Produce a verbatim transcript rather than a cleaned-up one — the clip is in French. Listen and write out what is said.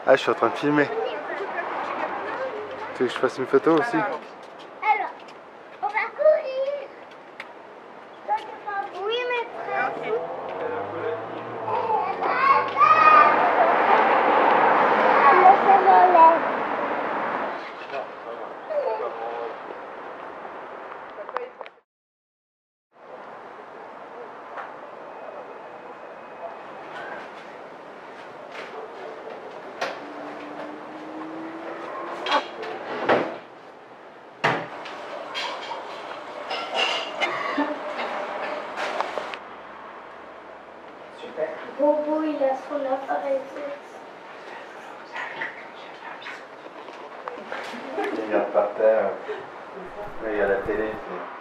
Ah, je suis en train de filmer. Tu veux que je fasse une photo aussi? Alors, on va courir. Oui, mais frère. Bobo, il a son appareil. Il regarde par terre. Là, il y a la télé.